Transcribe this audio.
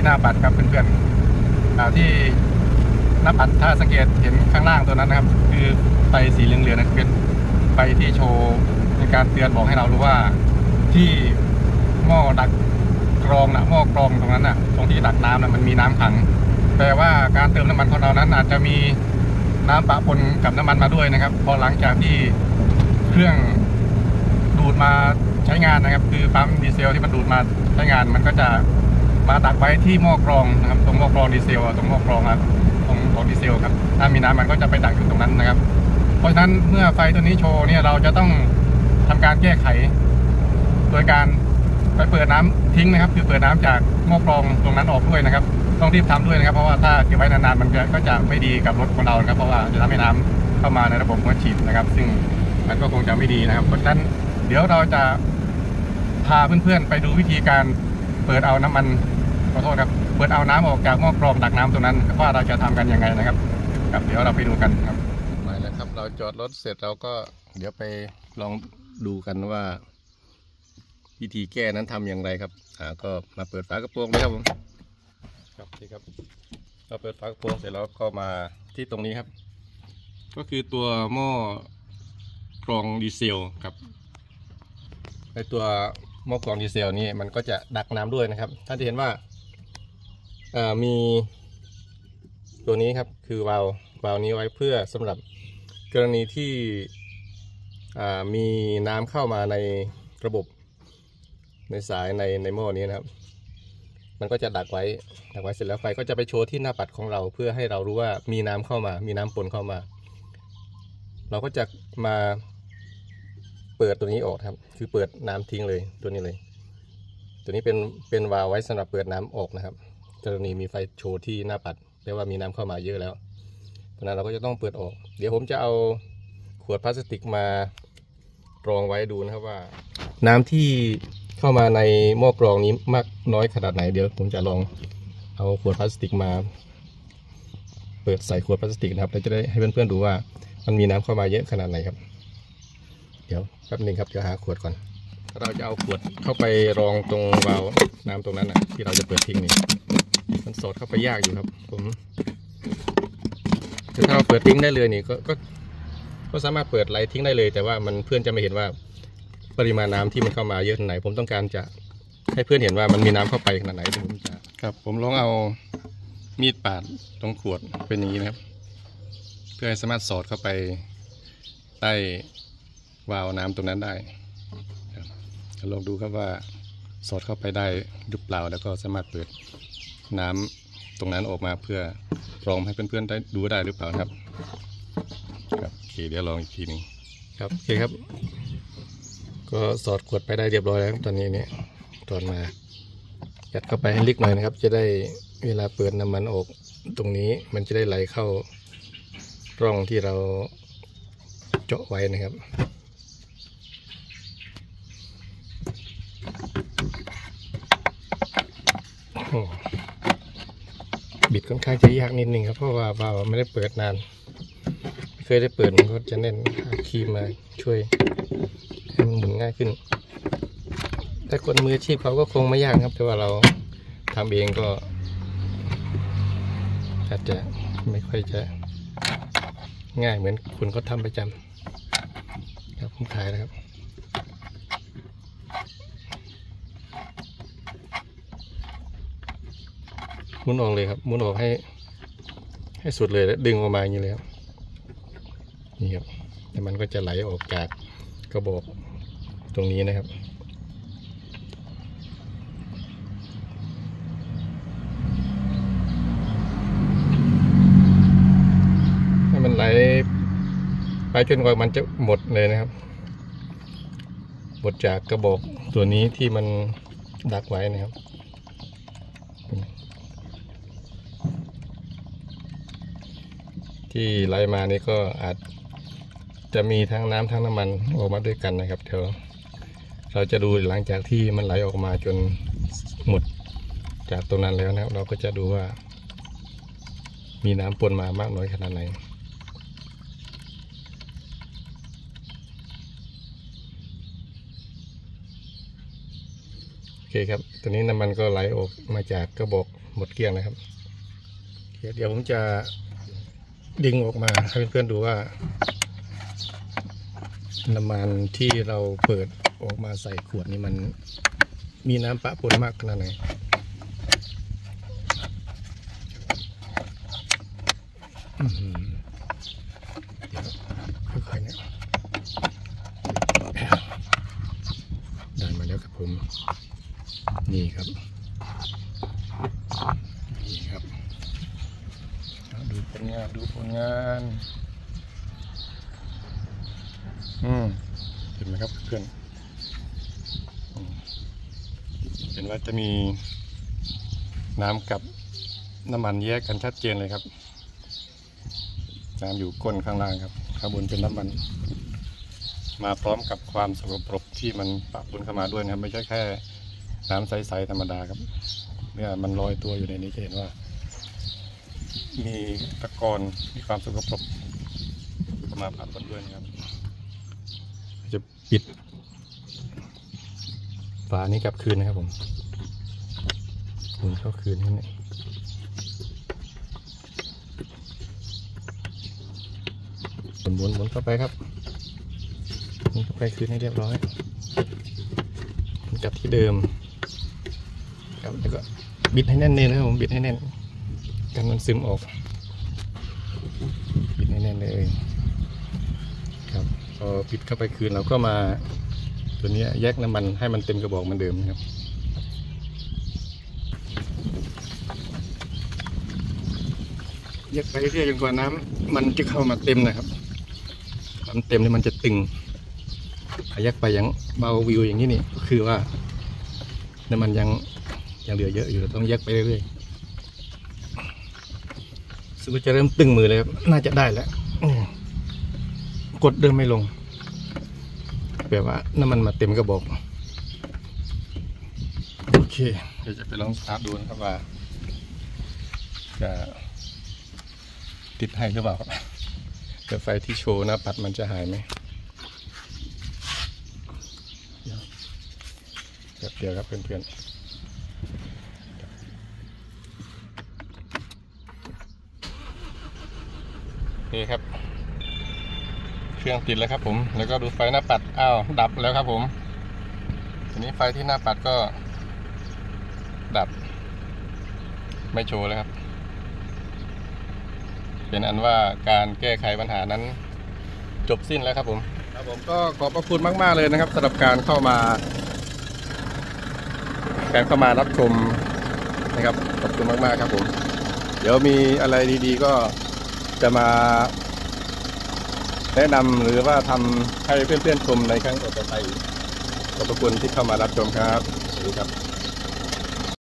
หน้าปัดครับเพื่อนๆที่หน้าปัดถ้าสังเกตเห็นข้างล่างตัวนั้นนะครับคือไฟสีเหลืองๆนะเป็นไฟที่โชว์ในการเตือนบอกให้เรารู้ว่าที่หม้อดักกรองนะหม้อกรองตรงนั้นนะตรงที่ดักน้ำนะมันมีน้ำขังแปลว่าการเติมน้ำมันของเรานั้นอาจจะมีน้ำปะปนกับน้ำมันมาด้วยนะครับพอหลังจากที่เครื่องดูดมาใช้งานนะครับคือปั๊มดีเซลที่มันดูดมาใช้งานมันก็จะมาดักไว้ที่หม้อกรองนะครับตรงหม้อกรองดีเซลตรงหม้อกรองครับตรงของดีเซลครับถ้ามีน้ำมันก็จะไปดักอยู่ตรงนั้นนะครับเพราะฉะนั้นเมื่อไฟตัวนี้โชว์เนี่ยเราจะต้องทำการแก้ไขโดยการไปเปิดน้ำทิ้งนะครับคือเปิดน้ำจากหม้อกรองตรงนั้นออกด้วยนะครับต้องรีบทำด้วยนะครับเพราะว่าถ้าเก็บไว้นานๆมันก็จะไม่ดีกับรถของเรานะครับเพราะว่าจะทำให้น้ำเข้ามาในระบบหัวฉีดนะครับซึ่งมันก็คงจะไม่ดีนะครับเพราะฉะนั้นเดี๋ยวเราจะพาเพื่อนๆไปดูวิธีการเปิดเอาน้ำมันขอโทษครับเปิดเอาน้ำออกจากหม้อกรองดักน้ำตรงนั้นว่าเราจะทำกันยังไงนะครับเดี๋ยวเราไปดูกันครับมาแล้วครับเราจอดรถเสร็จเราก็เดี๋ยวไปลองดูกันว่าวิธีแก้นั้นทำอย่างไรครับก็มาเปิดฝากระโปรงเลยครับผมครับนี่ครับเราเปิดฝากระโปรงเสร็จแล้วก็มาที่ตรงนี้ครับก็คือตัวหม้อกรองดีเซลครับในตัวหม้อกรองดีเซลนี้มันก็จะดักน้ำด้วยนะครับท่านจะเห็นว่ามีตัวนี้ครับคือวาล์วนี้ไว้เพื่อสำหรับกรณีที่มีน้ำเข้ามาในระบบในสายในหม้อนี้นะครับมันก็จะดักไว้เสร็จแล้วไฟก็จะไปโชว์ที่หน้าปัดของเราเพื่อให้เรารู้ว่ามีน้ำเข้ามามีน้ำปนเข้ามาเราก็จะมาเปิดตัวนี้ออกครับคือเปิดน้ำทิ้งเลยตัวนี้เลยตัวนี้เป็นวาล์วไว้สำหรับเปิดน้ำออกนะครับกรณีมีไฟโชว์ที่หน้าปัดแปลว่ามีน้ำเข้ามาเยอะแล้วเพราะนั้นเราก็จะต้องเปิดออกเดี๋ยวผมจะเอาขวดพลาสติกมารองไว้ดูนะครับว่าน้ำที่เข้ามาในหม้อกรองนี้มากน้อยขนาดไหนเดี๋ยวผมจะลองเอาขวดพลาสติกมาเปิดใส่ขวดพลาสติกนะครับแล้วจะได้ให้เพื่อนๆดูว่ามันมีน้ำเข้ามาเยอะขนาดไหนครับเดี๋ยวแป๊บนึงครับจะหาขวดก่อนเราจะเอาขวดเข้าไปรองตรงวาล์วน้ำตรงนั้นนะที่เราจะเปิดทิ้งนี่มันสอดเข้าไปยากอยู่ครับผมถ้าเราเปิดทิ้งได้เลยนี่ก็สามารถเปิดไหลทิ้งได้เลยแต่ว่ามันเพื่อนจะไม่เห็นว่าปริมาณน้ำที่มันเข้ามาเยอะขนาดไหนผมต้องการจะให้เพื่อนเห็นว่ามันมีน้ำเข้าไปขนาดไหนผมจะครับผมลองเอามีดปาดตรงขวดเป็นอย่างนี้นะครับเพื่อให้สามารถสอดเข้าไปใต้วาล์วน้ำตรงนั้นได้ลองดูครับว่าสอดเข้าไปได้หรือเปล่าแล้วก็สามารถเปิดน้ำตรงนั้นออกมาเพื่อลองให้เพื่อนๆได้ดูได้หรือเปล่าครับครับโอเคเดี๋ยวลองอีกทีนึงครับโอเคครับก็สอดขวดไปได้เรียบร้อยแล้วตอนนี้เนี่ยตอนมายัดเข้าไปให้ลึกหน่อยนะครับจะได้เวลาเปิดน้ำมันออกตรงนี้มันจะได้ไหลเข้าร่องที่เราเจาะไว้นะครับบิดค่อนข้างจะยากนิดนึงครับเพราะว่าเราไม่ได้เปิดนานไม่เคยได้เปิดมันก็จะแน่นครีมมาช่วยให้มันหมุนง่ายขึ้นแต่คนมืออาชีพเขาก็คงไม่ยากครับแต่ว่าเราทำเองก็อาจจะไม่ค่อยจะง่ายเหมือนคุณเขาทำประจำครับผมขายนะครับหมุนออกเลยครับหมุนออกให้สุดเลยแล้วดึงออกมาอย่างนี้เลยครับนี่ครับแต่มันก็จะไหลออกจากกระบอกตรงนี้นะครับให้มันไหลไปจนกว่ามันจะหมดเลยนะครับหมดจากกระบอกตัวนี้ที่มันดักไว้นะครับที่ไหลมานี่ก็อาจจะมีทั้งน้ำทั้งน้ำมันออกมาด้วยกันนะครับเดี๋ยวเราจะดูหลังจากที่มันไหลออกมาจนหมดจากตรงนั้นแล้วนะครับเราก็จะดูว่ามีน้ำปนมามากน้อยขนาดไหนโอเคครับตอนนี้น้ำมันก็ไหลออกมาจากกระบอกหมดเกลี้ยงนะครับเดี๋ยวผมจะดึงออกมาให้เพื่อนๆดูว่าน้ำมันที่เราเปิดออกมาใส่ขวดนี้มันมีน้ำปะปนมากขนาดไหนเดี๋ยวค่อยๆเนี่ยได้มาแล้วครับผมนี่ครับดูผลงานเห็นไหมครับเพื่อนเห็นว่าจะมีน้ำกับน้ำมันแยกกันชัดเจนเลยครับน้ำอยู่ก้นข้างล่างครับข้างบนเป็นน้ำมันมาพร้อมกับความสกปรกที่มันปะปนเข้ามาด้วยนะครับไม่ใช่แค่น้ำใสๆธรรมดาครับเนี่ยมันลอยตัวอยู่ในนี้จะเห็นว่ามีตะกอนมีความสกปรกเข้ามาปะปนด้วยนะครับจะปิดฝานี้กลับคืนนะครับผมหมุนเข้าคืนนี่หมุนเข้าไปครับหมุนเข้าไปคืนให้เรียบร้อยกลับที่เดิมครับแล้วก็บิดให้แน่นเลยนะครับผมบิดให้แน่นกันมันซึมออกบิดให้แน่นเลยครับพอปิดเข้าไปคืนเราก็มาตัวนี้แยกน้ำมันให้มันเต็มกระบอกเหมือนเดิมนะครับแยกไปเรื่อยๆจนกว่าน้ำมันจะเข้ามาเต็มนะครับมันเต็มนี่มันจะตึงแยกไปยังเบาวิวอย่างนี้นี่ก็คือว่าน้ำมันยังเหลือเยอะอยู่เราต้องแยกไปเรื่อยๆสึกว่าจะเริ่มตึงมือเลยครับน่าจะได้แล้วกดเดินไม่ลงแปลว่าน้ำมันมาเต็มกระบอกโอเคเดี๋ยวจะไปลองสตาร์ทดูนะครับว่าจะติดให้หรือเปล่าครับเดี๋ยวไฟที่โชว์หน้าปัดมันจะหายไหมแบบเดียวครับเพื่อนๆนี่ครับเครื่องติดแล้วครับผมแล้วก็ดูไฟหน้าปัดอ้าวดับแล้วครับผมทีนี้ไฟที่หน้าปัดก็ดับไม่โชว์แล้วครับเป็นอันว่าการแก้ไขปัญหานั้นจบสิ้นแล้วครับผมก็ขอบพระคุณมากๆเลยนะครับสำหรับการเข้ามารับชมนะครับขอบคุณมากๆครับผมเดี๋ยวมีอะไรดีๆก็จะมาแนะนำหรือว่าทำให้เพื่อนๆชมในครั้งต่อไปขอบพระคุณที่เข้ามารับชมครับสวัสดีครับ